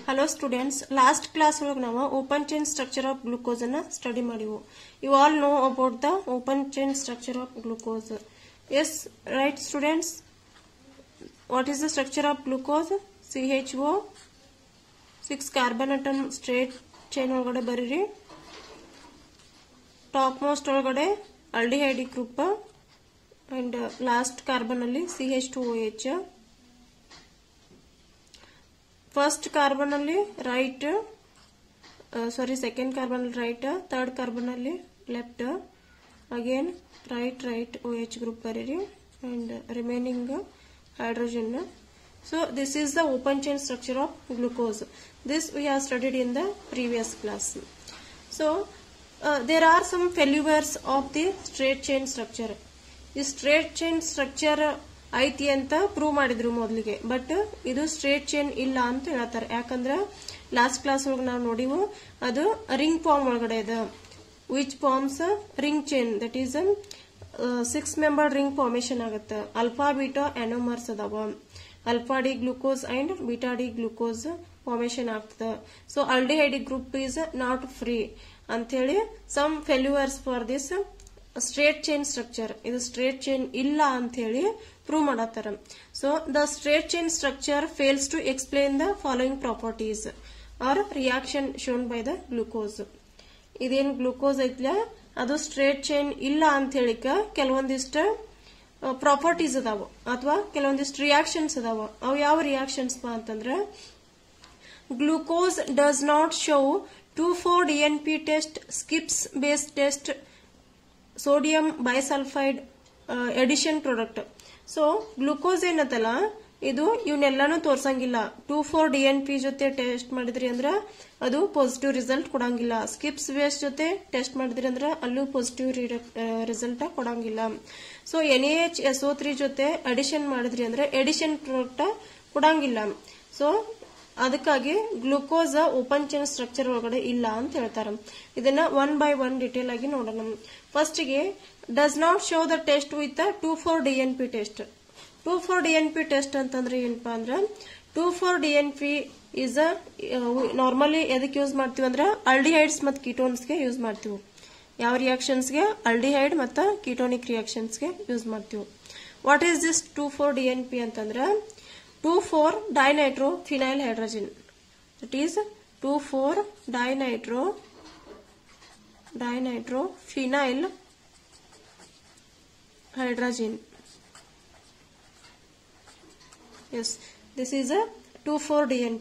Hello students, last class ಒಳಗೆ ನಾವು open chain structure of glucose ಅನ್ನು ಸ್ಟಡಿ ಮಾಡಿವು. You all know about the open chain structure of glucose. Yes, right students? What is the structure of glucose? CHO 6 carbon atom straight chain ಒಳಗಡೆ ಬರೀರಿ. Top most ಒಳಗಡೆ aldehyde group and last carbon ಅಲ್ಲಿ CH2OH. First carbon ಅಲ್ಲಿ right, second carbon ಅಲ್ಲಿ right, third carbon ಅಲ್ಲಿ left, again right OH group ಬರೀರಿ and remaining hydrogen. So this is the open chain structure of glucose. This we have studied in the previous class. So there are some failures of the straight chain structure. The straight chain structure ಐತಿ ಅಂತ prove ಮಾಡಿದ್ರು ಮೊದಲಿಗೆ, but ಇದು straight chain ಇಲ್ಲ ಅಂತ ಹೇಳ್ತಾರೆ. ಯಾಕಂದ್ರೆ last class ಒಳಗೆ ನಾವು ನೋಡಿವು ಅದು ರಿಂಗ್ ಫಾರ್ಮ್ ಒಳಗಡೆ ಇದೆ. Which forms ring chain, that is 6 member ring formation ಆಗುತ್ತೆ. ಅಲ್ಫಾ ಬೀಟಾ ಆನೋಮರ್ಸ್ ಅದಾವ, alpha D glucose and beta D glucose formation ಆಗ್ತದೆ. So aldehyde group is not free ಅಂತ ಹೇಳಿ some failures for this straight chain structure. ಇದು straight chain ಇಲ್ಲ ಅಂತ ಹೇಳಿ prove ಮಾಡತ್ತಾರ. So the straight chain structure fails to explain the following properties or reaction shown by the glucose. ಇದೇನು glucose ಐತ್ಲ ಅದು straight chain ಇಲ್ಲ ಅಂತ ಹೇಳಿಕ ಕೆಲವೊಂದಿಷ್ಟು ಪ್ರಾಪರ್ಟೀಸ್ ಅದಾವ ಅಥವಾ ಕೆಲವೊಂದಿಷ್ಟು ರಿಯಾಕ್ಷನ್ಸ್ ಅದಾವ. ಅವು ಯಾವ ರಿಯಾಕ್ಷನ್ಸ್ ಅಂತಂದ್ರ glucose does not show 2,4-DNP test, Schiff's base test, sodium bisulphide addition product. So glucose ಏನತ್ತಲ್ಲ ಇದು ಇವನ್ನೆಲ್ಲಾನು ತೋರ್ಸಂಗಿಲ್ಲ. 2,4-DNP ಜೊತೆ ಟೆಸ್ಟ್ ಮಾಡಿದ್ರಿ ಅಂದ್ರ ಅದು ಪಾಸಿಟಿವ್ ರಿಸಲ್ಟ್ ಕೊಡಂಗಿಲ್ಲ. ಸ್ಕಿಪ್ಸ್ ಬೇಸ್ ಜೊತೆ ಟೆಸ್ಟ್ ಮಾಡಿದ್ರಿ ಅಂದ್ರ ಅಲ್ಲೂ ಪಾಸಿಟಿವ್ ರಿಸಲ್ಟ್ ಕೊಡಂಗಿಲ್ಲ. ಸೊ NaHSO3 ಜೊತೆ ಅಡಿಷನ್ ಮಾಡಿದ್ರಿ ಅಂದ್ರೆ ಎಡಿಷನ್ ಪ್ರಾಡಕ್ಟ್ ಕೊಡಂಗಿಲ್ಲ. ಸೊ ಅದಕ್ಕಾಗಿ ಗ್ಲೂಕೋಸ್ ಓಪನ್ ಚೈನ್ ಸ್ಟ್ರಕ್ಚರ್ ಒಳಗಡೆ ಇಲ್ಲ ಅಂತ ಹೇಳ್ತಾರೆ. ಇದನ್ನ 1 by 1 ಡಿಟೇಲ್ ಆಗಿ ನೋಡೋಣ. ಫಸ್ಟ್ ಗೆ does not show the test with 2,4-DNP test. 2,4-DNP test ಅಂತಂದ್ರೆ ಏನಪ್ಪಾ ಅಂದ್ರೆ 2,4-DNP ಇಸ್ ನಾರ್ಮಲಿ ಎದಕ್ಕೆ ಯೂಸ್ ಮಾಡ್ತೀವಿ ಅಂದ್ರೆ ಆಲ್ಡಿಹೈಡ್ಸ್ ಮತ್ತು ಕೀಟೋನ್ಸ್ ಗೆ ಯೂಸ್ ಮಾಡ್ತೀವಿ. ಯಾವ ರಿಯಾಕ್ಷನ್ಸ್ ಗೆ? ಆಲ್ಡಿಹೈಡ್ ಮತ್ತು ಕೀಟೋನಿಕ್ ರಿಯಾಕ್ಷನ್ಸ್ ಗೆ ಯೂಸ್ ಮಾಡ್ತೀವಿ. ವಾಟ್ ಈಸ್ ದಿಸ್ 2,4-DNP ಅಂತಂದ್ರೆ 2,4-dinitrophenyl hydrogen. It is 2,4-dinitrophenyl hydrogen. Yes, this is a 2,4-DNP.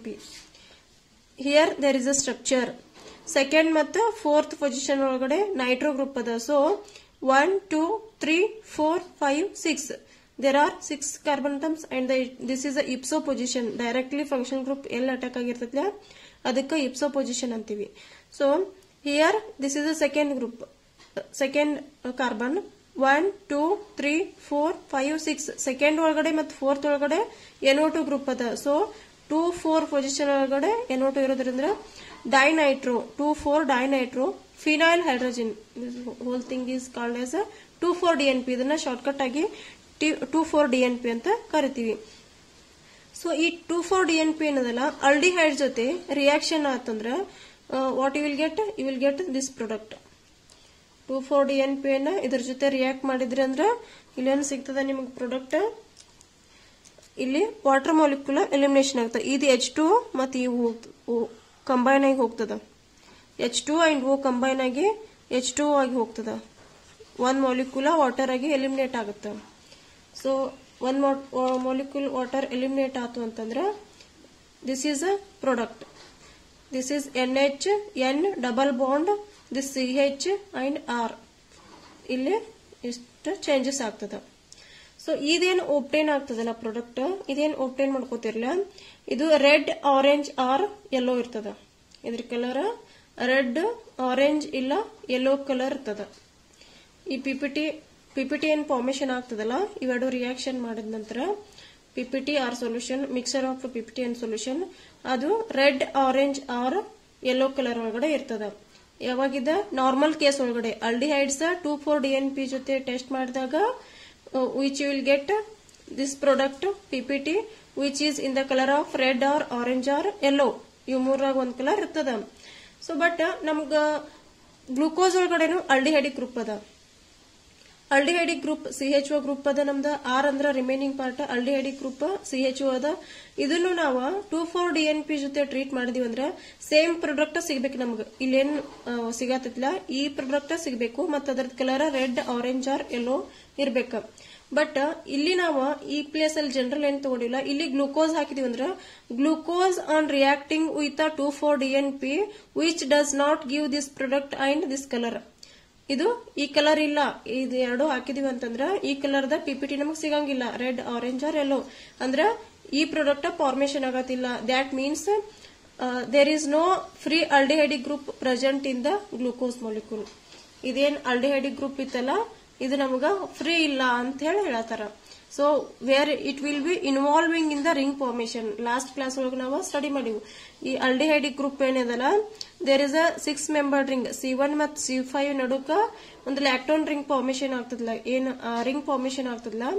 Here there is a structure. Second ಮತ್ತು fourth position ಒಳಗಡೆ ನೈಟ್ರೋ ಗ್ರೂಪ್ ಅದ. So 1, 2, 3, 4, 5, 6. There are 6 carbon atoms and this is a ipso position. Directly functional group L attack ಆಗಿರ್ತೈತಿ, ಅದಕ್ಕೆ ipso position ಅಂತೀವಿ. So here this is the second group, second carbon. 1, 2, 3, 4, 5, 6. Second ಒಳಗಡೆ ಮತ್ತು fourth ಒಳಗಡೆ NO2 group ಅದ. So 2, 4 position ಒಳಗಡೆ NO2 ಇರೋದ್ರಿಂದ dinitro 2,4-dinitrophenyl hydrogen. This whole thing is called as a 2,4-DNP. ಇದನ್ನ ಶಾರ್ಟ್ಕಟ್ ಆಗಿ 2,4-DNP ಅಂತ ಕರಿತೀವಿ. ಸೊ ಈ 2,4-DNP ಏನದಲ್ಲ ಆಲ್ಡಿಹೈಡ್ ಜೊತೆ ರಿಯಾಕ್ಷನ್ ಆತಂದ್ರ what you will get this product. 2,4-DNP ನ ಇದ್ರ ಜೊತೆ ರಿಯಾಕ್ಟ್ ಮಾಡಿದ್ರಿ ಅಂದ್ರ ಇಲ್ಲೇನು ಸಿಗ್ತದ ನಿಮಗೆ ಪ್ರಾಡಕ್ಟ್. ಇಲ್ಲಿ ವಾಟರ್ ಮಾಲಿಕ್ಯುಲರ್ ಎಲಿಮಿನೇಷನ್ ಆಗ್ತದೆ. ಇದು H2 ಮತ್ತು ಇವು ಕಂಬೈನ್ ಆಗಿ ಹೋಗ್ತದ. H2 ಅಂಡ್ O ಕಂಬೈನ್ ಆಗಿ H2 ಆಗಿ ಹೋಗ್ತದ. 1 ಮಾಲಿಕ್ಯುಲ ವಾಟರ್ ಆಗಿ ಎಲಿಮಿನೇಟ್ ಆಗುತ್ತೆ. ಸೊ 1 ಮಾಲಿಕ್ಯೂಲ್ ವಾಟರ್ ಎಲಿಮಿನೇಟ್ ಆತು ಅಂತಂದ್ರೆ this is a product. This is NH, N double bond, this CH and R. ಇಲ್ಲಿ ಇಷ್ಟು ಚೇಂಜಸ್ ಆಗ್ತದ. ಸೊ ಇದೇನು ಒಬ್ಟೈನ್ ಆಗ್ತದಲ್ಲ ಪ್ರಾಡಕ್ಟ್, ಇದೇನು ಒಬ್ಟೈನ್ ಮಾಡ್ಕೋತಿರ್ಲ ಇದು ರೆಡ್, ಆರೆಂಜ್ ಆರ್ ಯೆಲ್ಲೋ ಇರ್ತದ. ಇದ್ರ ಕಲರ್ ರೆಡ್, ಆರೆಂಜ್ ಇಲ್ಲ ಯೆಲ್ಲೋ ಕಲರ್ ಇರ್ತದ. ಈ PPT ಏನ್ ಫಾರ್ಮೇಶನ್ ಆಗ್ತದಲ್ಲ ಇವೆರಡು ರಿಯಾಕ್ಷನ್ ಮಾಡಿದ ನಂತರ PPT or solution, mixer of PPT and solution ಅದು red, orange or yellow colour ಒಳಗಡೆ ಇರ್ತದ. ಯಾವಾಗಿದ ನಾರ್ಮಲ್ ಕೇಸ್ ಒಳಗಡೆ ಆಲ್ಡಿಹೈಡ್ಸ್ 2,4-DNP ಜೊತೆ ಟೆಸ್ಟ್ ಮಾಡಿದಾಗ which you will get this product PPT which is in the color of red or orange or yellow. ಇವು ಮೂರಾಗ ಒಂದ್ colour ಇರ್ತದ. ಸೊ ಬಟ್ ನಮ್ಗ ಗ್ಲೂಕೋಸ್ ಒಳಗಡೆನು ಆಲ್ಡಿಹೈಡಿಕ್ ಗ್ರೂಪ್ ಅದ. ಆಲ್ಡಿಹೈಡಿಕ್ ಗ್ರೂಪ್ CHO ಗ್ರೂಪ್ ಅದ ನಮ್ದ. R ಅಂದ್ರ remaining part, aldehydic group CHO ಅದ. ಇದನ್ನು ನಾವು 2,4-DNP ಜೊತೆ ಟ್ರೀಟ್ ಮಾಡಿದೀವಿ ಅಂದ್ರ ಸೇಮ್ ಪ್ರಾಡಕ್ಟ್ ಸಿಗ್ಬೇಕು ನಮ್ಗ. ಇಲ್ಲೇನ್ ಸಿಗತ್ತಿಲ್ಲ, ಈ ಪ್ರಾಡಕ್ಟ್ ಸಿಗ್ಬೇಕು ಮತ್ತ ಅದರ colour red, orange or yellow ಇರ್ಬೇಕ. ಬಟ್ ಇಲ್ಲಿ ನಾವು ಈ ಪ್ಲೇಸ್ ಅಲ್ಲಿ ಜನರಲ್ ಏನ್ ತಗೊಂಡಿಲ್ಲ, ಇಲ್ಲಿ ಗ್ಲೂಕೋಸ್ ಹಾಕಿದೀವಿ ಅಂದ್ರ glucose on reacting with 2,4-DNP which does not give this product and this colour. ಇದು ಈ ಕಲರ್ ಇಲ್ಲ, ಇದು ಎರಡು ಹಾಕಿದೀವಿ ಅಂತಂದ್ರ ಈ ಕಲರ್ ದ PPT ನಮಗ್ ಸಿಗಂಗಿಲ್ಲ, ರೆಡ್, ಆರೆಂಜ್ ಆರ್ ಯೆಲ್ಲೋ ಅಂದ್ರ ಈ ಪ್ರಾಡಕ್ಟ್ ಫಾರ್ಮೇಶನ್ ಆಗತ್ತಿಲ್ಲ. That means there is no free aldehydic group present in the glucose molecule. ಇದೇನ್ ಆಲ್ಡಿಹೈಡಿಕ್ ಗ್ರೂಪ್ ಇತ್ತಲ್ಲ ಇದು ನಮಗ ಫ್ರೀ ಇಲ್ಲ ಅಂತ ಹೇಳತ್ತಾರ. So where it will be involving in the ring formation. Last class ಒಳಗೆ ನಾವು ಸ್ಟಡಿ ಮಾಡಿವು. ಈ ಆಲ್ಡಿಹೈಡಿಕ್ ಗ್ರೂಪ್ ಏನಿದಲ್ಲ, there is a 6 membered ring, C1 ಮತ್ತು C5 ನಡುಕ ಒಂದು ಲ್ಯಾಕ್ಟೋನ್ ರಿಂಗ್ ಫಾರ್ಮೇಶನ್ ಆಗ್ತದಲ್ಲ, ಏನ್ ರಿಂಗ್ ಫಾರ್ಮೇಶನ್ ಆಗ್ತದಲ್ಲ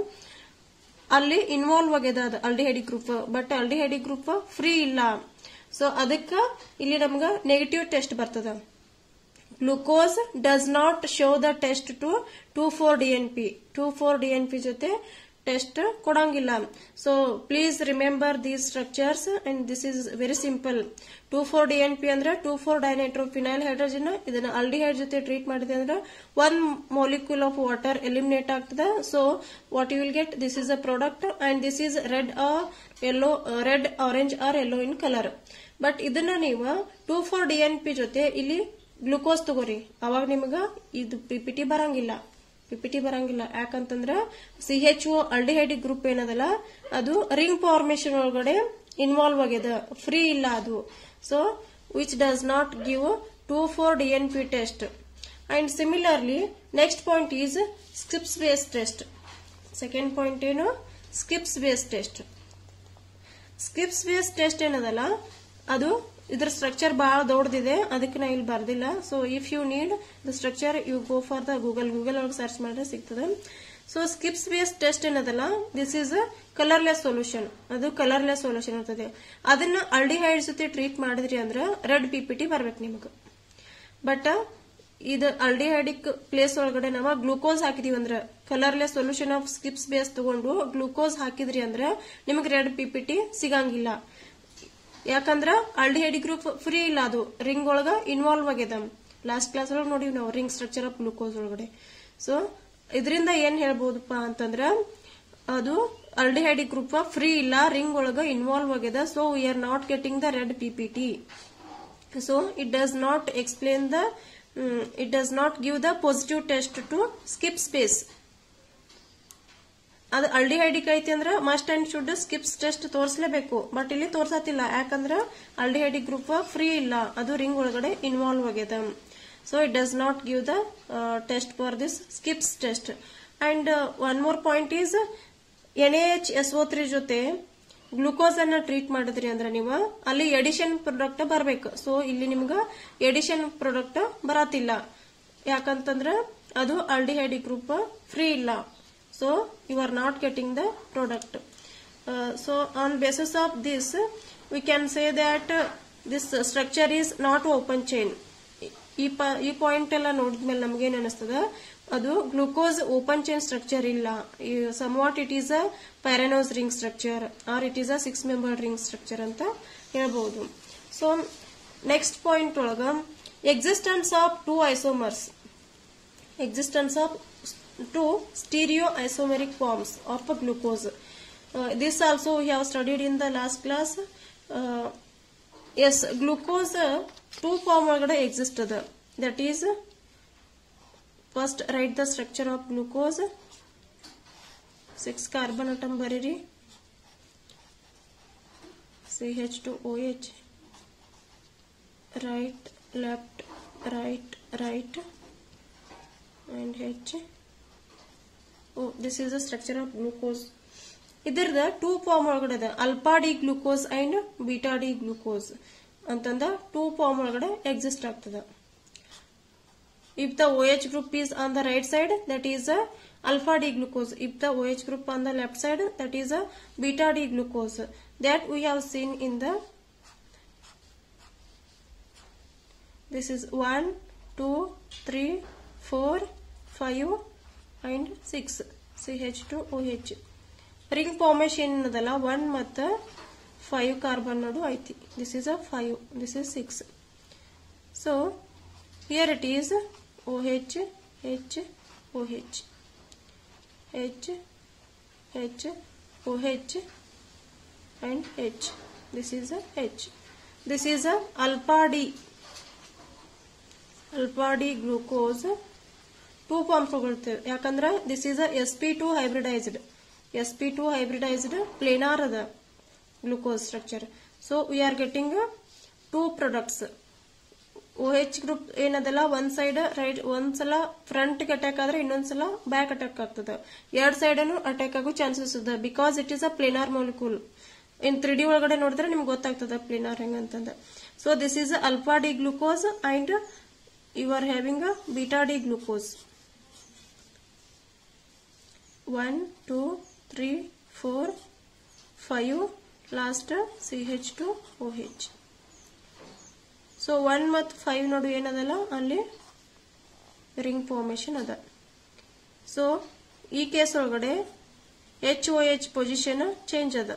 ಅಲ್ಲಿ ಇನ್ವಾಲ್ವ್ ಆಗ್ಯದ ಅದು aldehydic group. But aldehydic group free ಇಲ್ಲ. ಸೊ ಅದಕ್ಕ ಇಲ್ಲಿ ನಮ್ಗ ನೆಗೆಟಿವ್ ಟೆಸ್ಟ್ ಬರ್ತದ. Glucose does not show the test to 2,4-DNP. 2,4-DNP ಜೊತೆ ಟೆಸ್ಟ್ ಕೊಡಂಗಿಲ್ಲ. So please remember these structures and this is very simple. 2,4-DNP ಅಂದ್ರೆ 2,4-ಡೈನೈಟ್ರೋಫಿನೈಲ್ ಹೈಡ್ರೋಜನ್. ಇದನ್ನ aldehyde ಜೊತೆ ಟ್ರೀಟ್ ಮಾಡಿದೆ ಅಂದ್ರೆ 1 molecule ಆಫ್ ವಾಟರ್ ಎಲಿಮಿನೇಟ್ ಆಗ್ತದ. So what you will get, this is a product and this is red R yellow, red, orange or yellow in colour. But ಇದನ್ನ ನೀವು 2,4-DNP ಜೊತೆ ಇಲ್ಲಿ glucose ತಗೋರಿ, ಅವಾಗ ನಿಮಗ ಇದು PPT ಬರಂಗಿಲ್ಲ. ಯಾಕಂತಂದ್ರ CHO ಆಲ್ಡಿಹೈಡಿಕ್ ಗ್ರೂಪ್ ಏನದಲ್ಲ ಅದು ರಿಂಗ್ ಫಾರ್ಮೇಶನ್ ಒಳಗಡೆ ಇನ್ವಾಲ್ವ್ ಆಗ್ಯದ, ಫ್ರೀ ಇಲ್ಲ ಅದು. So which does not give 2,4-DNP test. And similarly next point is Schiff's base test. Second point ಏನು, Schiff's base test. Schiff's base test ಏನದಲ್ಲ ಅದು ಇದ್ರ ಸ್ಟ್ರಕ್ಚರ್ ಬಹಳ ದೊಡ್ಡದಿದೆ, ಅದಕ್ಕೆ ನಾ ಇಲ್ಲಿ ಬರ್ದಿಲ್ಲ. So if you need the structure you go for the Google ಒಳಗೆ ಸರ್ಚ್ ಮಾಡಿದ್ರೆ ಸಿಗ್ತದೆ. ಸೊ ಸ್ಕಿಪ್ಸ್ ಬೇಸ್ ಟೆಸ್ಟ್ ಏನದಲ್ಲ this is a colourless solution. ಅದು ಕಲರ್ಲೆಸ್ ಸೊಲ್ಯೂಷನ್ ಇರ್ತದೆ. ಅದನ್ನ ಆಲ್ಡಿಹೈಡ್ ಜೊತೆ ಟ್ರೀಟ್ ಮಾಡಿದ್ರಿ ಅಂದ್ರ ರೆಡ್ PPT ಬರ್ಬೇಕು ನಿಮಗ. ಬಟ್ ಇದು ಆಲ್ಡಿಹೈಡಿಕ್ ಪ್ಲೇಸ್ ಒಳಗಡೆ ನಾವು ಗ್ಲೂಕೋಸ್ ಹಾಕಿದೀವಿ ಅಂದ್ರ colourless solution of Schiff's base ತಗೊಂಡು ಗ್ಲೂಕೋಸ್ ಹಾಕಿದ್ರಿ ಅಂದ್ರ ನಿಮಗ್ ರೆಡ್ PPT ಸಿಗಂಗಿಲ್ಲ. ಯಾಕಂದ್ರ ಆಲ್ಡಿಹೈಡಿಕ್ ಗ್ರೂಪ್ ಫ್ರೀ ಇಲ್ಲ, ಅದು ರಿಂಗ್ ಒಳಗ ಇನ್ವಾಲ್ವ್ ಆಗ್ಯದ. ಲಾಸ್ಟ್ ಕ್ಲಾಸ್ ಒಳಗೆ ನೋಡಿವಿ ನಾವು ರಿಂಗ್ ಸ್ಟ್ರಕ್ಚರ್ ಆಫ್ ಗ್ಲೂಕೋಸ್ ಒಳಗಡೆ. ಸೊ ಇದರಿಂದ ಏನ್ ಹೇಳ್ಬಹುದಪ್ಪ ಅಂತಂದ್ರ ಅದು ಆಲ್ಡಿಹೈಡಿಕ್ ಗ್ರೂಪ್ ಫ್ರೀ ಇಲ್ಲ, ರಿಂಗ್ ಒಳಗ ಇನ್ವಾಲ್ವ್ ಆಗ್ಯದ. So we are not getting the red PPT. So it does not explain the, it does not give the positive test to Schiff's base. ಅದು ಆಲ್ಡಿಹೈಡಿಕ್ ಐತಿ ಅಂದ್ರ must and should Schiff's test ತೋರಿಸಲೇಬೇಕು. But ಇಲ್ಲಿ ತೋರ್ಸತಿಲ್ಲ, ಯಾಕಂದ್ರ ಆಲ್ಡಿಹೈಡಿಕ್ group free ಇಲ್ಲ, ಅದು ring ಒಳಗಡೆ ಇನ್ವಾಲ್ವ್ ಆಗ್ಯದ. So it does not give the test for this Schiff's test. And one more point is NaHSO3 ಜೊತೆ ಗ್ಲೂಕೋಸ್ ಅನ್ನ ಟ್ರೀಟ್ ಮಾಡಿದ್ರಿ ಅಂದ್ರ ನೀವು ಅಲ್ಲಿ ಎಡಿಷನ್ ಪ್ರಾಡಕ್ಟ್ ಬರ್ಬೇಕು. ಸೊ ಇಲ್ಲಿ ನಿಮ್ಗ ಎಡಿಷನ್ ಪ್ರಾಡಕ್ಟ್ ಬರತಿಲ್ಲ, ಯಾಕಂತಂದ್ರ ಅದು ಆಲ್ಡಿಹೈಡಿಕ್ ಗ್ರೂಪ್ ಫ್ರೀ ಇಲ್ಲ. So you are not getting the product. So on basis of this we can say that this structure is not open chain. ಈ ಪಾಯಿಂಟ್ ಎಲ್ಲ ನೋಡಿದ್ಮೇಲೆ ನಮ್ಗೆ ಏನ್ ಅನಿಸ್ತದ, ಅದು ಗ್ಲೂಕೋಸ್ ಓಪನ್ ಚೈನ್ ಸ್ಟ್ರಕ್ಚರ್ ಇಲ್ಲ. somewhat it is a pyranose ring structure or it is a 6-membered ring structure ಅಂತ ಹೇಳ್ಬಹುದು. ಸೊ ನೆಕ್ಸ್ಟ್ ಪಾಯಿಂಟ್ ಒಳಗ existence of 2 isomers, existence of 2 stereoisomeric forms of glucose. This also we have studied in the last class. Yes, glucose 2 form ಒಳಗಡೆ exist ಅದ. That is, first write the structure of glucose. 6 carbon atom ಬರೀರಿ, CH2OH, right, left, right, right, and H. Oh, this is the structure of glucose. ಇದರದ 2 form ಒಳಗಡೆ ಇದೆ, alpha D glucose and beta D glucose ಅಂತಂದ 2 form ಒಳಗಡೆ exist ಆಗ್ತದೆ. If the OH group is on the right side, that is a alpha D glucose. If the OH group on the left side, that is a beta D glucose. That we have seen in the this is 1 2 3 4 5 and 6 CH2OH. ring formation ಅನ್ನದಲ್ಲ 1 ಮತ್ತು 5 carbon ನೋಡು ಐತಿ. this is a 5, this is 6. so here it is OH H OH H H OH and H. this is a H. this is a alpha D glucose. 2 forms ತಗೊಳ್ತೇವೆ ಯಾಕಂದ್ರೆ this is a sp2 hybridized planar ada glucose structure. so we are getting 2 products. OH group ಏನದಲ್ಲ one side right ಒಂದ್ಸಲ front ಗೆ attack ಆದ್ರೆ ಇನ್ನೊಂದ್ಸಲ back attack ಆಗ್ತದೆ. ಎರಡ್ side ಅನ್ನು attack ಆಗೋ ಚಾನ್ಸಸ್ ಇದೆ because it is a planar molecule. in 3D ಒಳಗಡೆ ನೋಡಿದ್ರೆ ನಿಮ್ಗೆ ಗೊತ್ತಾಗ್ತದೆ ಪ್ಲೇನಾರ್ ಹೆಂಗಂತಂದ. so this is alpha D glucose and you are having a beta D glucose. 1 2 3 4 5 last CH2OH. so 1 ಮತ್ತು 5 ನೋಡು ಏನದಲ್ಲ ಅಲ್ಲಿ ರಿಂಗ್ ಫಾರ್ಮೇಶನ್ ಅದ. ಸೊ ಈ ಕೇಸ್ ಒಳಗಡೆ HOH ಪೊಸಿಷನ್ ಚೇಂಜ್ ಅದ.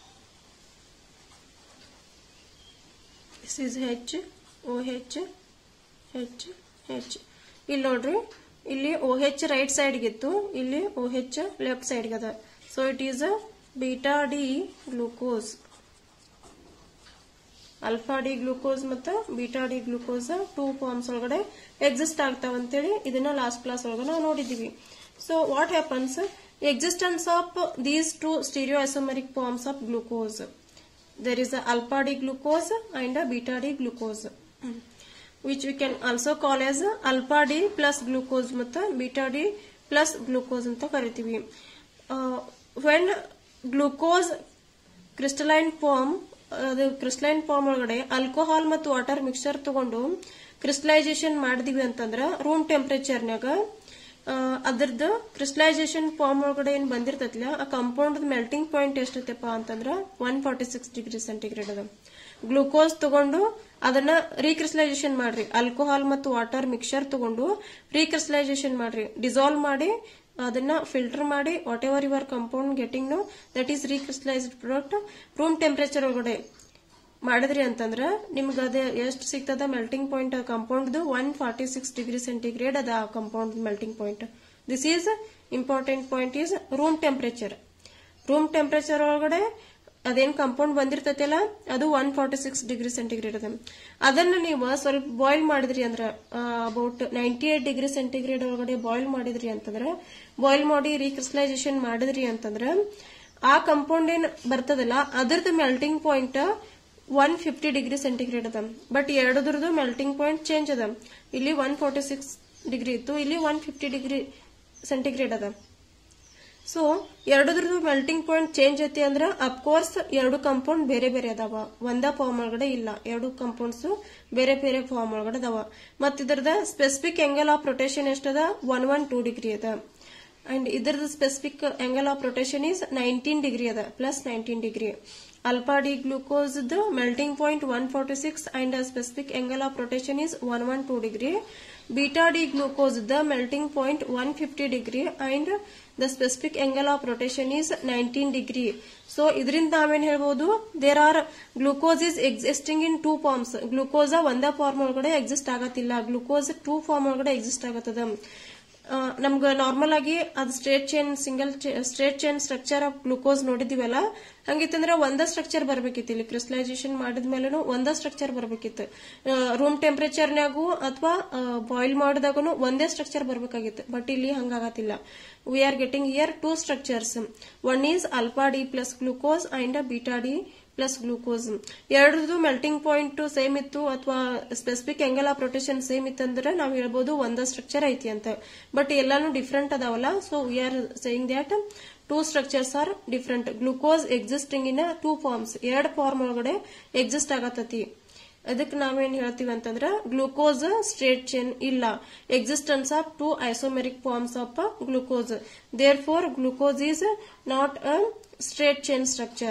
this is H OH H H. ಇಲ್ಲಿ ನೋಡ್ರಿ ಇಲ್ಲಿ OH ರೈಟ್ ಸೈಡ್ ಗಿತ್ತು, ಇಲ್ಲಿ OH ಲೆಫ್ಟ್ ಸೈಡ್ ಗದ. So it is a beta D glucose. Alpha D glucose ಮತ್ತು ಬೀಟಾ ಡಿ ಗ್ಲೂಕೋಸ್ 2 ಫಾರ್ಮ್ಸ್ ಒಳಗಡೆ ಎಕ್ಸಿಸ್ಟ್ ಆಗ್ತಾವ ಅಂತೇಳಿ ಇದನ್ನ ಲಾಸ್ಟ್ ಕ್ಲಾಸ್ ಒಳಗೆ ನಾವು ನೋಡಿದೀವಿ. So what happens, existence of these 2 stereoisomeric forms of glucose. there is a alpha D glucose and a beta D glucose, which we can also call as alpha D plus glucose ಮತ್ತು beta D plus glucose ಅಂತ ಕರಿತೀವಿ. when glucose crystalline form, crystalline form ಒಳಗಡೆ alcohol ಮತ್ತು water mixture ತಗೊಂಡು crystallisation ಮಾಡಿದೀವಿ ಅಂತಂದ್ರ room ಟೆಂಪರೇಚರ್ನಾಗ ಅದರದ್ದು crystallisation form ಒಳಗಡೆ ಏನ್ ಬಂದಿರ್ತೈತಿಲ್ಲ ಆ ಕಾಂಪೌಂಡ್ ಮೆಲ್ಟಿಂಗ್ ಪಾಯಿಂಟ್ ಎಷ್ಟೈತಪ್ಪ ಅಂತಂದ್ರ 146 ಡಿಗ್ರಿ ಸೆಂಟಿಗ್ರೇಡ್ ಅದ. ಗ್ಲೂಕೋಸ್ ತಗೊಂಡು ಅದನ್ನ ರೀಕ್ರಿಸ್ಟಲೈಸೇಷನ್ ಮಾಡ್ರಿ, ಆಲ್ಕೋಹಾಲ್ ಮತ್ತು ವಾಟರ್ ಮಿಕ್ಸ್ಚರ್ ತಗೊಂಡು ರೀಕ್ರಿಸ್ಟಲೈಸೇಷನ್ ಮಾಡ್ರಿ, ಡಿಸಾಲ್ವ್ ಮಾಡಿ ಅದನ್ನ ಫಿಲ್ಟರ್ ಮಾಡಿ whatever your compound getting no that is recrystallised product room temperature ಒಳಗಡೆ ಮಾಡಿದ್ರಿ ಅಂತಂದ್ರ ನಿಮ್ಗೆ ಅದೇ ಎಷ್ಟು ಸಿಗ್ತದ melting point compound 146 degree centigrade ಅದ compound melting point. This is important point is room temperature. Room temperature ಒಳಗಡೆ ಅದೇನ್ ಕಂಪೌಂಡ್ ಬಂದಿರ್ತೈತಲ್ಲ ಅದು 146 ಡಿಗ್ರಿ ಸೆಂಟಿಗ್ರೇಡ್ ಅದ. ಅದನ್ನ ನೀವು ಸ್ವಲ್ಪ ಬಾಯ್ಲ್ ಮಾಡಿದ್ರಿ ಅಂದ್ರ ಅಬೌಟ್ 98 ಡಿಗ್ರಿ ಸೆಂಟಿಗ್ರೇಡ್ ಒಳಗಡೆ ಬಾಯ್ಲ್ ಮಾಡಿದ್ರಿ ಅಂತಂದ್ರ, ಬಾಯ್ಲ್ ಮಾಡಿ ರೀಕ್ರಿಸ್ಟಲೈಸೇಷನ್ ಮಾಡಿದ್ರಿ ಅಂತಂದ್ರ ಆ ಕಂಪೌಂಡ್ ಏನ್ ಬರ್ತದಲ್ಲ ಅದರದ್ದು ಮೆಲ್ಟಿಂಗ್ ಪಾಯಿಂಟ್ 150 ಡಿಗ್ರಿ ಸೆಂಟಿಗ್ರೇಡ್ ಅದ. ಬಟ್ ಎರಡರದ್ದು ಮೆಲ್ಟಿಂಗ್ ಪಾಯಿಂಟ್ ಚೇಂಜ್ ಅದ. ಇಲ್ಲಿ 146 ಡಿಗ್ರಿ ಇತ್ತು, ಇಲ್ಲಿ 150 ಡಿಗ್ರಿ ಸೆಂಟಿಗ್ರೇಡ್ ಅದ. ಸೊ ಎರಡರದ್ದು ಮೆಲ್ಟಿಂಗ್ ಪಾಯಿಂಟ್ ಚೇಂಜ್ ಐತಿ ಅಂದ್ರ ಅಫ್ಕೋರ್ಸ್ ಎರಡು ಕಂಪೌಂಡ್ ಬೇರೆ ಬೇರೆ ಅದಾವ, ಒಂದ ಫಾರ್ಮ್ ಒಳಗಡೆ ಇಲ್ಲ, ಎರಡು ಕಂಪೌಂಡ್ಸ್ ಬೇರೆ ಬೇರೆ ಫಾರ್ಮ್ ಒಳಗಡೆ ಅದಾವ. ಮತ್ತ ಇದರದ ಸ್ಪೆಸಿಫಿಕ್ ಆಂಗಲ್ ಆಫ್ ರೊಟೇಷನ್ ಎಷ್ಟದ 112 ಡಿಗ್ರಿ ಅದ. ಅಂಡ್ ಇದರದ specific angle of rotation is 19 degree ಅದ, plus 19 degree. alpha D glucose the melting point 146 and the specific angle of rotation is 112 degree. Beta D glucose the melting point 150 degree and the specific angle of rotation is 19 degree. So idrinda naವೇನ್ ಹೇಳ್ಬೋದು, there are glucose is existing in 2 forms. glucose ಒಂದ form ಒಳಗಡೆ exist ಆಗತ್ತಿಲ್ಲ, glucose 2 form ಒಳಗಡೆ exist ಆಗತ್ತದ. ನಮ್ಗ normal ಆಗಿ ಅದು straight chain structure of glucose ನೋಡಿದಿವಲ್ಲ, ಹಂಗಿತ್ತಂದ್ರೆ ಒಂದ ಸ್ಟ್ರಕ್ಚರ್ ಬರ್ಬೇಕಿತ್ತು. ಇಲ್ಲಿ ಕ್ರಿಸ್ಟಲೈಸೇಷನ್ ಮಾಡಿದ್ಮೇಲೆ ಒಂದ ಸ್ಟ್ರಕ್ಚರ್ ಬರ್ಬೇಕಿತ್ತು. ರೂಮ್ ಟೆಂಪರೇಚರ್ನಾಗೂ ಅಥವಾ ಬಾಯ್ಲ್ ಮಾಡಿದಾಗೂ ಒಂದೇ ಸ್ಟ್ರಕ್ಚರ್ ಬರ್ಬೇಕಾಗಿತ್ತು. ಬಟ್ ಇಲ್ಲಿ ಹಂಗಾಗತ್ತಿಲ್ಲ. We are getting here 2 structures. One is alpha D plus glucose and beta D plus glucose. ಎರಡರದು ಮೆಲ್ಟಿಂಗ್ ಪಾಯಿಂಟ್ ಸೇಮ್ ಇತ್ತು ಅಥವಾ specific angle of rotation same ಇತ್ತಂದ್ರೆ ನಾವು ಹೇಳ್ಬೋದು ಒಂದ ಸ್ಟ್ರಕ್ಚರ್ ಐತಿ ಅಂತ. ಬಟ್ ಎಲ್ಲಾನು ಡಿಫ್ರೆಂಟ್ ಅದಾವಲ್ಲ, so we are saying that 2 structures are different. Glucose existing in 2 forms, 2 form ಒಳಗಡೆ ಎಕ್ಸಿಸ್ಟ್ ಆಗತ್ತತಿ. ಅದಕ್ಕೆ ನಾವೇನ್ ಹೇಳ್ತೀವಿ ಅಂತಂದ್ರ ಗ್ಲೂಕೋಸ್ ಸ್ಟ್ರೇಟ್ ಚೈನ್ ಇಲ್ಲ, existence of 2 isomeric forms of glucose. Therefore glucose is not a straight chain structure.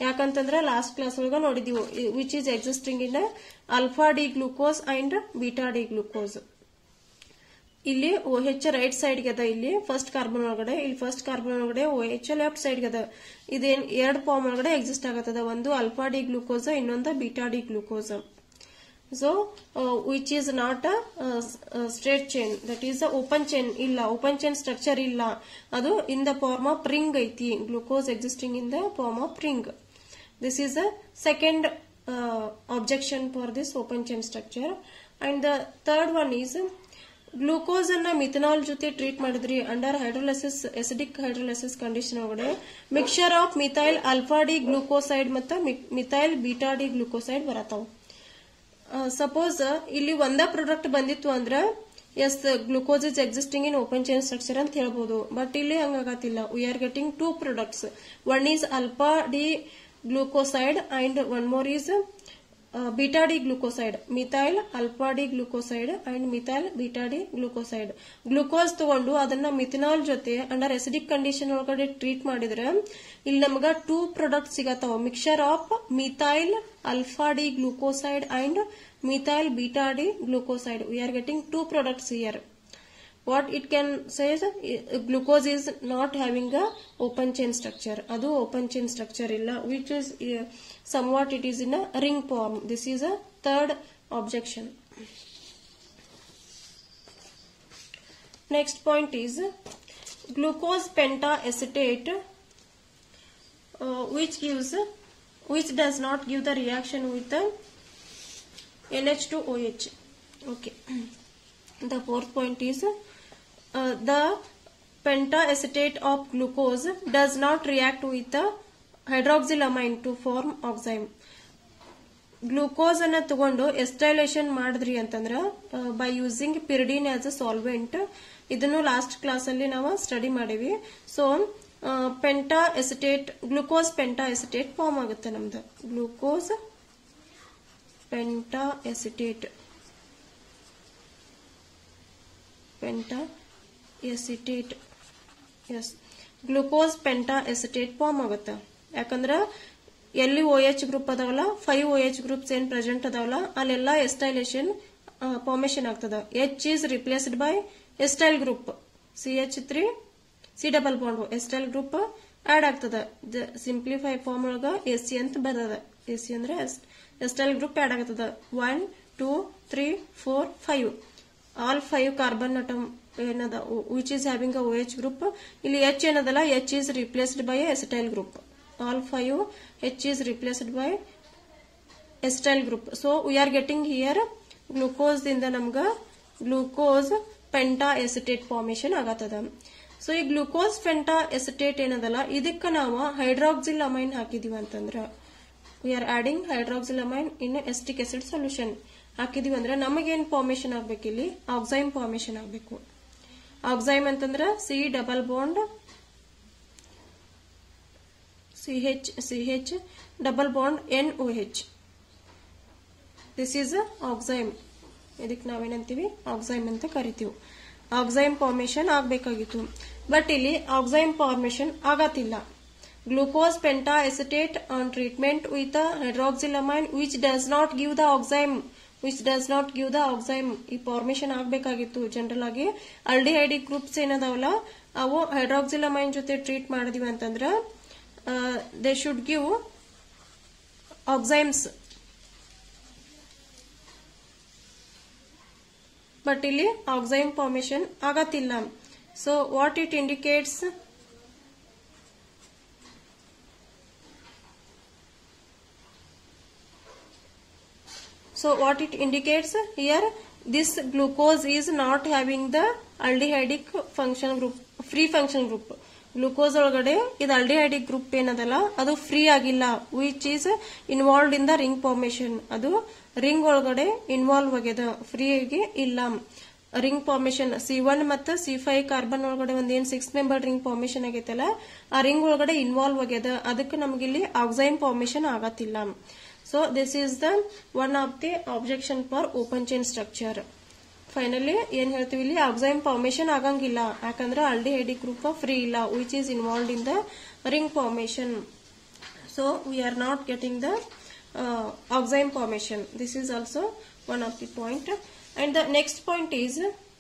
ಯಾಕಂತಂದ್ರೆ last class ಒಳಗ ನೋಡಿದೀವಿ which is existing in alpha D glucose and beta D glucose. ಇಲ್ಲಿ OH right side ಅದ, ಇಲ್ಲಿ first carbon ಒಳಗಡೆ, ಇಲ್ಲಿ first carbon ಒಳಗಡೆ OH left side ಅದ. ಇದೇನ್ ಎರಡು ಫಾರ್ಮ್ ಒಳಗಡೆ ಎಕ್ಸಿಸ್ಟ್ ಆಗತ್ತದ, ಒಂದು ಆಲ್ಫಾ ಡಿ ಗ್ಲೂಕೋಸ್, ಇನ್ನೊಂದು beta D glucose. So which is not straight chain, that is open chain ಇಲ್ಲ, ಓಪನ್ ಚೈನ್ ಸ್ಟ್ರಕ್ಚರ್ ಇಲ್ಲ, ಅದು in the form of ring ಐತಿ. Glucose existing in the form of ring. This is the second objection for this open chain structure. And the third one is glucose ಅನ್ನ methanol ಜೊತೆ treat ಮಾಡಿದ್ರಿ under hydrolysis, acidic hydrolysis condition ಒಳಗಡೆ mixture of methyl alpha D glucoside ಮತ್ತು methyl beta D glucoside ಬರತಾವ. Suppose ಇಲ್ಲಿ ಒಂದ product ಬಂದಿತ್ತು ಅಂದ್ರ yes glucose is existing in open chain structure ಅಂತ ಹೇಳ್ಬೋದು. ಬಟ್ ಇಲ್ಲಿ ಹಂಗಾಗತ್ತಿಲ್ಲ. We are getting two products. One is alpha D glucoside and one more is beta D glucoside, methyl alpha D glucoside and methyl beta D glucoside. Glucose ತಗೊಂಡು ಅದನ್ನ methanol ಜೊತೆ under acidic condition ಒಳಗಡೆ treat ಮಾಡಿದ್ರೆ ಇಲ್ಲಿ ನಮಗ two product ಸಿಗತಾವ, mixture of methyl alpha D glucoside and methyl beta D glucoside. We are getting two products here. What it can say is glucose is not having a open chain structure. Adu open chain structure illa, which is somewhat it is in a ring form. This is a third objection. Next point is glucose pentacetate, which does not give the reaction with the NH2OH. Okay. The fourth point is the pentacetate of glucose does not react with the hydroxylamine to form oxime. Glucose ಅನ್ನ ತಗೊಂಡು acetylation ಮಾಡಿದ್ರಿ ಅಂತಂದ್ರ by using pyridine as a solvent. ಇದನ್ನು last class ಅಲ್ಲಿ ನಾವು study ಮಾಡಿವಿ. So glucose pentaacetate form ಆಗುತ್ತೆ ನಮ್ದು. Glucose pentaacetate yes glucose pentaacetate form ಆಗುತ್ತೆ. ಯಾಕಂದ್ರ ಎಲ್ಲಿ OH ಗ್ರೂಪ್ ಅದಾವಲ್ಲ, 5 OH ಗ್ರೂಪ್ಸ್ ಏನ್ ಪ್ರೆಸೆಂಟ್ ಅದಾವಲ್ಲ, ಅಲ್ಲೆಲ್ಲ ಎಸ್ಟೈಲೇಷನ್ ಫಾರ್ಮೇಶನ್ ಆಗ್ತದ. H is replaced by acetyl group, CH3 C double bond acetyl group add ಆಗ್ತದ. ಸಿಂಪ್ಲಿಫೈ ಫಾರ್ಮ್ ಒಳಗ AC ಅಂತ ಬರ್ತದ. AC ಅಂದ್ರೆ ಎಸ್ಟೈಲ್ ಗ್ರೂಪ್ ಆಡ್ ಆಗ್ತದ. 1 2 3 4 5 all 5 carbon atom ಏನದ which is having a OH group. ಇಲ್ಲಿ H ಏನದಲ್ಲ, H is replaced by a acetyl group. All 5 H is replaced by acetyl group. So we are getting here glucose ದಿಂದ ನಮಗ glucose pentaacetate formation ಆಗತ್ತದ. So ಈ glucose pentaacetate ಏನದಲ್ಲ, ಇದಕ್ಕ ನಾವು hydroxylamine ಹಾಕಿದೀವಿ ಅಂತಂದ್ರ, we are adding hydroxylamine in acetic acid solution ಹಾಕಿದೀವಿ ಅಂದ್ರೆ ನಮಗೇನ್ ಫಾರ್ಮೇಶನ್ ಆಗ್ಬೇಕು, ಇಲ್ಲಿ ಆಕ್ಸೈಮ್ ಫಾರ್ಮೇಶನ್ ಆಗ್ಬೇಕು. ಆಕ್ಸೈಮ್ ಅಂತಂದ್ರ C double bond CH double bond NOH. This is oxime. ಇದಕ್ಕೆ ನಾವೇನಂತೀವಿ, ಆಕ್ಸೈಮ್ ಅಂತ ಕರಿತೀವಿ. ಆಕ್ಸೈಮ್ ಫಾರ್ಮೇಶನ್ ಆಗ್ಬೇಕಾಗಿತ್ತು, ಬಟ್ ಇಲ್ಲಿ ಆಕ್ಸೈಮ್ ಫಾರ್ಮೇಶನ್ ಆಗತ್ತಿಲ್ಲ. Glucose pentaacetate on treatment with hydroxylamine which does not give the oxime ಈ ಫಾರ್ಮೇಶನ್ ಆಗ್ಬೇಕಾಗಿತ್ತು. ಜನರಲ್ ಆಗಿ ಆಲ್ಡಿಹೈಡಿಕ್ ಗ್ರೂಪ್ಸ್ ಏನದಾವಲ್ಲ, ಅವು ಹೈಡ್ರಾಕ್ಸಿಲಮೈನ್ ಜೊತೆ ಟ್ರೀಟ್ ಮಾಡಿದಿವಿ ಅಂತಂದ್ರ they should give oximes. But ಇಲ್ಲಿ ಆಕ್ಸೈಮ್ ಫಾರ್ಮೇಶನ್ ಆಗತ್ತಿಲ್ಲ. So what it indicates, here this glucose is not having the aldehydic function group, free function group. Glucose ಒಳಗಡೆ ಇದು ಆಲ್ಡಿಹೈಡಿಕ್ ಗ್ರೂಪ್ ಏನದಲ್ಲ, ಅದು ಫ್ರೀ ಆಗಿಲ್ಲ, which is involved in the ring formation. ಅದು ring ಒಳಗಡೆ involve ಆಗ್ಯದ, free ಆಗಿ ಇಲ್ಲ. ರಿಂಗ್ ಫಾರ್ಮೇಶನ್ C1 ಮತ್ತು C5 ಕಾರ್ಬನ್ ಒಳಗಡೆ ಒಂದೇನ್ 6 ಮೆಂಬರ್ ರಿಂಗ್ ಫಾರ್ಮೇಶನ್ ಆಗೈತಲ್ಲ, ಆ ರಿಂಗ್ ಒಳಗಡೆ ಇನ್ವಾಲ್ವ್ ಆಗ್ಯದ. ಅದಕ್ಕೆ ನಮಗಿಲ್ಲಿ ಆಕ್ಸೈಮ್ ಫಾರ್ಮೇಶನ್ ಆಗತ್ತಿಲ್ಲ. So this is the one of the objection for open chain structure. Finally ಏನ್ ಹೇಳ್ತೀವಿ, ಇಲ್ಲಿ ಆಕ್ಸೈಮ್ ಫಾರ್ಮೇಶನ್ ಆಗಂಗಿಲ್ಲ, ಯಾಕಂದ್ರೆ ಆಲ್ಡಿಹೈಡಿಕ್ ಗ್ರೂಪ್ ಫ್ರೀ ಇಲ್ಲ, which is involved in the ring formation. So we are not getting the oxime formation. This is also one of the point. And the next point is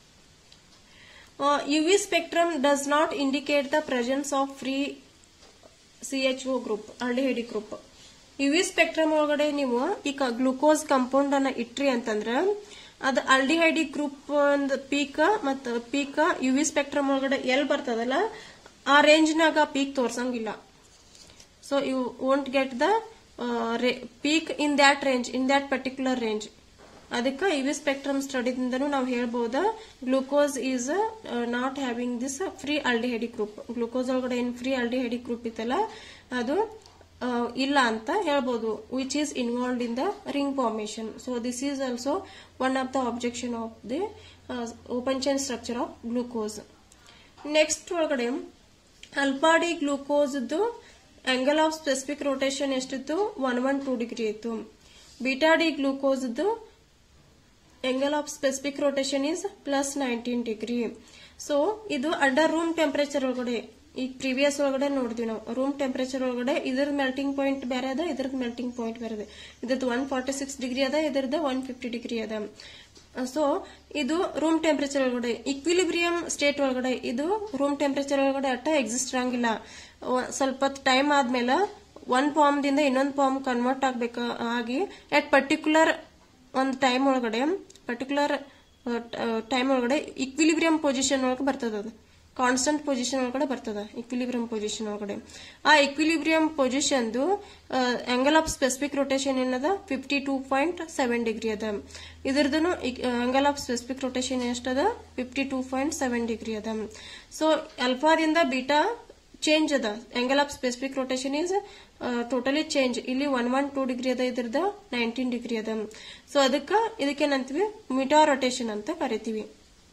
UV spectrum does not indicate the presence of free CHO group, aldehyde group. UV spectrum ಒಳಗಡೆ ನೀವು ಈಗ glucose compound ಅನ್ನ ಇಟ್ರಿ ಅಂತಂದ್ರೆ ಅದು aldehyde group ಒಂದು peak ಮತ್ತು peak UV spectrum ಒಳಗಡೆ ಎಲ್ಲಿ ಬರ್ತದಲ್ಲ ಆ ರೇಂಜ್ ನಾಗ ಪೀಕ್ ತೋರ್ಸಂಗಿಲ್ಲ. So you won't get the peak in that range, in that particular range. ಅದಕ್ಕೆ ಯುವಿ ಸ್ಪೆಕ್ಟ್ರಮ್ ಸ್ಟಡಿದಿಂದನೂ ನಾವು ಹೇಳ್ಬಹುದಾ glucose is not having this free aldehyde group. Glucose ಒಳಗಡೆ ಏನ್ ಫ್ರೀ ಆಲ್ಡಿಹೈಡ್ ಗ್ರೂಪ್ ಇತ್ತಲ್ಲ ಅದು ಇಲ್ಲ ಅಂತ ಹೇಳ್ಬೋದು, which is involved in the ring formation. So this is also one of the objection of the open chain structure of glucose. Next ಒಳಗಡೆ alpha D glucose angle of specific rotation ಎಷ್ಟಿತ್ತು 112 degree ಇತ್ತು. Beta D glucose angle of specific rotation is plus 19 degree. So ಇದು under room temperature ಒಳಗಡೆ ಈ previous ಒಳಗಡೆ ನೋಡಿದ್ವಿ ನಾವು. Room temperature ಒಳಗಡೆ ಇದ್ರದ್ದು ಮೆಲ್ಟಿಂಗ್ ಪಾಯಿಂಟ್ ಬೇರೆ ಅದ, ಇದ್ರದ್ದು ಮೆಲ್ಟಿಂಗ್ ಪಾಯಿಂಟ್ ಬೇರೆ ಅದ. ಇದ್ರದ್ದು 146 ಡಿಗ್ರಿ ಅದ, ಇದ್ರದ್ದು 150 ಡಿಗ್ರಿ ಅದ. ಸೊ ಇದು ರೂಮ್ ಟೆಂಪರೇಚರ್ ಒಳಗಡೆ. ಇಕ್ವಿಲಿಬ್ರಿಯಂ ಸ್ಟೇಟ್ ಒಳಗಡೆ ಇದು ರೂಮ್ ಟೆಂಪರೇಚರ್ ಒಳಗಡೆ ಅಟ್ಟ ಎಕ್ಸಿಸ್ಟ್ ಆಗಂಗಿಲ್ಲ. ಸ್ವಲ್ಪ ಟೈಮ್ ಆದ್ಮೇಲೆ ಒಂದ್ ಫಾರ್ಮ್ ದಿಂದ ಇನ್ನೊಂದು ಫಾರ್ಮ್ ಕನ್ವರ್ಟ್ ಆಗ್ಬೇಕು ಆಗಿ ಅಟ್ ಪರ್ಟಿಕ್ಯುಲರ್ ಒಂದು ಟೈಮ್ ಒಳಗಡೆ ಇಕ್ವಿಲಿಬ್ರಿಯಂ ಪೊಸಿಷನ್ ಒಳಗೆ ಬರ್ತದ. ಅದು ಕಾನ್ಸ್ಟಂಟ್ ಪೊಸಿಷನ್ ಒಳಗಡೆ ಬರ್ತದ ಇಕ್ವಿಲಿಬ್ರಿಯಂ ಪೊಸಿಷನ್ ಒಳಗಡೆ. ಆ equilibrium position angle of specific rotation ಏನದ 52.7 ಡಿಗ್ರಿ ಅದ. ಇದ್ರದ್ದು ಆಂಗಲ್ ಆಫ್ ಸ್ಪೆಸಿಫಿಕ್ ರೊಟೇಷನ್ ಎಷ್ಟದ 52.7 ಡಿಗ್ರಿ ಅದ. ಸೊ ಅಲ್ಫಾದಿಂದ ಬೀಟಾ ಚೇಂಜ್ ಅದ. Angle of specific rotation is totally change. ಇಲ್ಲಿ 112 ಡಿಗ್ರಿ ಅದ, ಇದ್ರದ 19 ಡಿಗ್ರಿ ಅದ. ಸೊ ಇದಕ್ಕೇನಂತೀವಿ ಮಿಟಾ ರೊಟೇಷನ್ ಅಂತ ಕರಿತೀವಿ.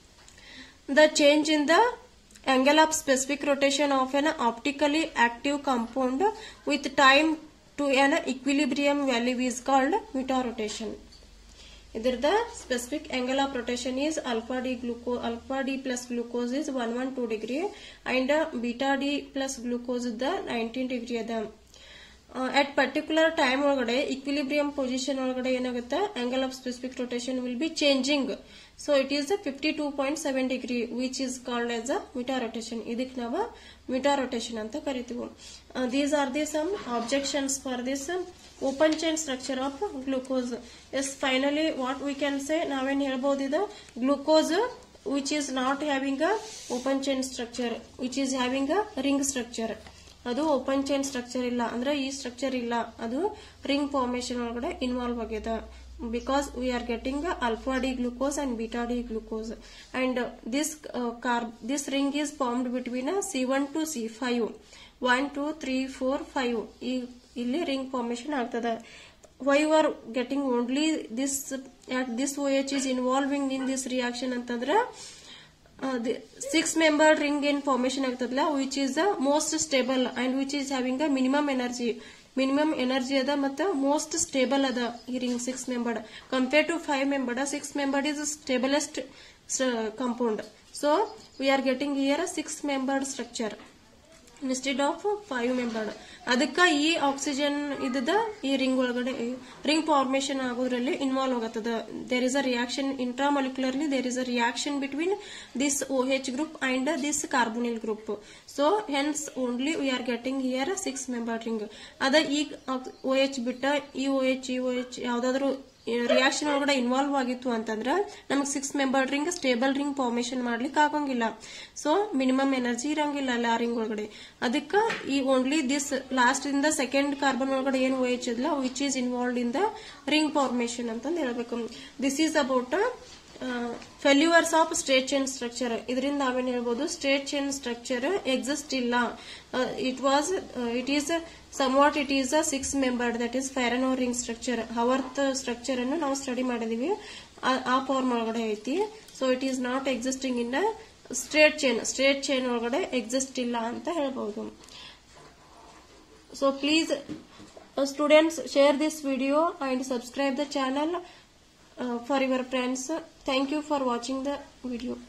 The change in the angle of specific rotation of an optically active compound with time to an equilibrium value is called meta rotation. Idhirda specific angle of rotation is alpha d plus glucose is 112 degree and beta d plus glucose is the 19 degree ada. At particular time ಒಳಗಡೆ equilibrium position ಒಳಗಡೆ ಏನಾಗುತ್ತೆ angle of specific rotation will be changing. So it is a 52.7 degree which is called as a meta rotation. ಇದಕ್ಕೆ ನಾವು meta rotation ಅಂತ ಕರಿತೀವಿ. These are the some objections for this open chain structure of glucose. Yes, finally what we can say ನಾವೇನ್ ಹೇಳ್ಬೋದು ಇದು glucose which is not having a open chain structure, which is having a ring structure. ಅದು open chain structure ಇಲ್ಲ ಅಂದ್ರೆ ಈ structure ಇಲ್ಲ, ಅದು ring formation ಒಳಗಡೆ ಇನ್ವಾಲ್ವ್ ಆಗ್ಯದ. Because we are getting alpha D glucose and beta D glucose and this ring is formed between C1 to C5. 1 2 3 4 5 ಇಲ್ಲಿ ring formation ಆಗ್ತದ. why you are getting only this at this OH is involving in this reaction ಅಂತಂದ್ರೆ the 6-membered ring in formation ಆಗ್ತದಲ್ಲ, which is the most stable and which is having a minimum energy ಅದ ಮತ್ತು most stable ಅದ ಈ ring 6-membered compared to 5-membered. 6-membered is the stablest compound. So we are getting here a 6-membered structure instead of 5-membered. ಅದಕ್ಕ ಈ oxygen ಇದ್ದದ ಈ ring ಒಳಗಡೆ ring formation ಆಗೋದ್ರಲ್ಲಿ involve ಆಗತ್ತದ. There is a reaction intramolecularly, there is a reaction between this OH group and this carbonyl group. So hence only we are getting here a 6-membered ring. ಅದ ಈ OH ಬಿಟ್ಟ ಈ OH ಯಾವ್ದಾದ್ರು reaction ಒಳಗಡೆ involve ಆಗಿತ್ತು ಅಂತಂದ್ರೆ ನಮಗೆ 6-membered ring stable ring formation ಮಾಡ್ಲಿಕ್ಕೆ ಆಗಂಗಿಲ್ಲ. ಸೊ ಮಿನಿಮಮ್ ಎನರ್ಜಿ ಇರಂಗಿಲ್ಲ ಅಲ್ಲ ಆ ರಿಂಗ್ ಒಳಗಡೆ. ಅದಕ್ಕೆ ಈ ಓನ್ಲಿ ದಿಸ್ ಲಾಸ್ಟ್ ಇಂದ ಸೆಕೆಂಡ್ ಕಾರ್ಬನ್ ಒಳಗಡೆ ಏನು OH ಇದಲ್ಲ which is involved in the ring formation ಅಂತ ಹೇಳ್ಬೇಕು. This is about failures of straight chain structure. ಇದರಿಂದ ನಾವೇನ್ ಹೇಳ್ಬೋದು ಸ್ಟ್ರೇಟ್ ಚೈನ್ ಸ್ಟ್ರಕ್ಚರ್ ಎಕ್ಸಿಸ್ಟ್ ಇಲ್ಲ. It is somewhat it is a 6-membered, that is Faranow ring structure. Haworth structure ಅನ್ನು ನಾವು study ಮಾಡಿದೀವಿ, ಆ ಫಾರ್ಮ್ ಒಳಗಡೆ ಐತಿ. So it is not existing in straight chain ಒಳಗಡೆ ಎಕ್ಸಿಸ್ಟ್ ಇಲ್ಲ ಅಂತ ಹೇಳ್ಬಹುದು. So please students share this video and subscribe the channel for your friends. Thank you for watching the video.